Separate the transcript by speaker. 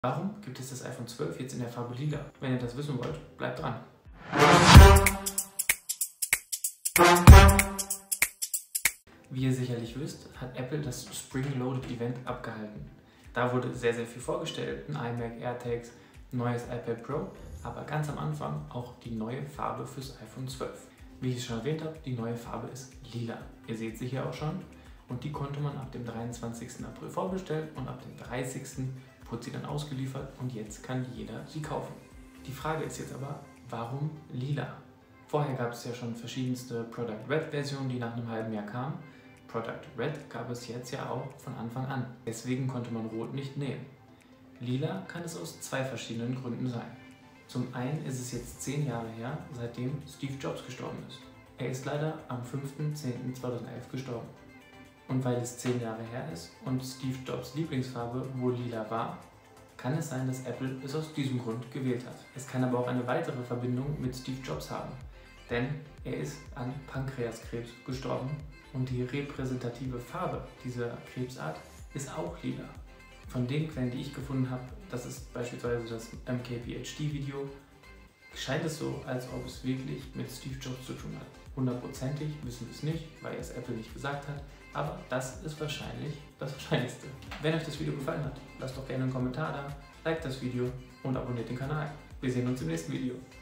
Speaker 1: Warum gibt es das iPhone 12 jetzt in der Farbe Lila? Wenn ihr das wissen wollt, bleibt dran. Wie ihr sicherlich wisst, hat Apple das Spring Loaded Event abgehalten. Da wurde sehr viel vorgestellt, ein iMac, AirTags, neues iPad Pro, aber ganz am Anfang auch die neue Farbe fürs iPhone 12. Wie ich es schon erwähnt habe, die neue Farbe ist lila. Ihr seht sie hier auch schon und die konnte man ab dem 23. April vorbestellen und ab dem 30. wurde sie dann ausgeliefert und jetzt kann jeder sie kaufen. Die Frage ist jetzt aber, warum lila? Vorher gab es ja schon verschiedenste Product Red Versionen, die nach einem halben Jahr kamen. Product Red gab es jetzt ja auch von Anfang an. Deswegen konnte man Rot nicht nehmen. Lila kann es aus zwei verschiedenen Gründen sein. Zum einen ist es jetzt 10 Jahre her, seitdem Steve Jobs gestorben ist. Er ist leider am 5.10.2011 gestorben. Und weil es 10 Jahre her ist und Steve Jobs Lieblingsfarbe wohl lila war, kann es sein, dass Apple es aus diesem Grund gewählt hat. Es kann aber auch eine weitere Verbindung mit Steve Jobs haben, denn er ist an Pankreaskrebs gestorben und die repräsentative Farbe dieser Krebsart ist auch lila. Von den Quellen, die ich gefunden habe, das ist beispielsweise das MKBHD-Video, scheint es so, als ob es wirklich mit Steve Jobs zu tun hat. Hundertprozentig wissen wir es nicht, weil es Apple nicht gesagt hat, aber das ist wahrscheinlich das Wahrscheinlichste. Wenn euch das Video gefallen hat, lasst doch gerne einen Kommentar da, liked das Video und abonniert den Kanal. Wir sehen uns im nächsten Video.